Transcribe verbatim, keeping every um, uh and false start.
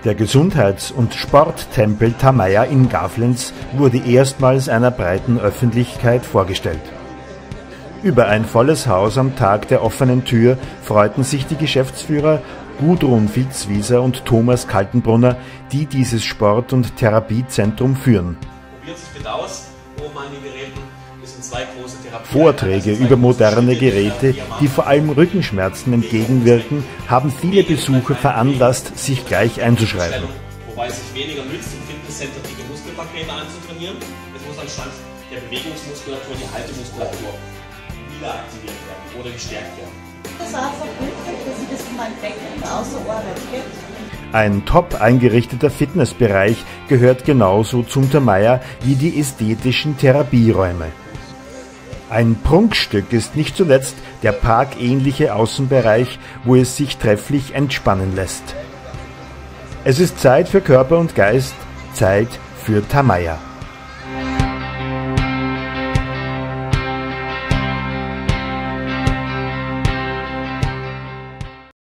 Der Gesundheits- und Sporttempel Thamaya in Gaflenz wurde erstmals einer breiten Öffentlichkeit vorgestellt. Über ein volles Haus am Tag der offenen Tür freuten sich die Geschäftsführer Gudrun Vilswieser und Thomas Kaltenbrunner, die dieses Sport- und Therapiezentrum führen. Vorträge über moderne Geräte, die vor allem Rückenschmerzen entgegenwirken, haben viele Besucher veranlasst, sich gleich einzuschreiben. Wobei es sich weniger nützt, im Fitnesscenter dicke Muskelpakete anzutrainieren. Es muss anstatt der Bewegungsmuskulatur die Haltemuskulatur wieder aktiviert werden oder gestärkt werden. Das ist auch verblüffend, dass ich das von meinem Becken außer Arbeit gibt. Ein top eingerichteter Fitnessbereich gehört genauso zum Thamaya wie die ästhetischen Therapieräume. Ein Prunkstück ist nicht zuletzt der parkähnliche Außenbereich, wo es sich trefflich entspannen lässt. Es ist Zeit für Körper und Geist, Zeit für Thamaya.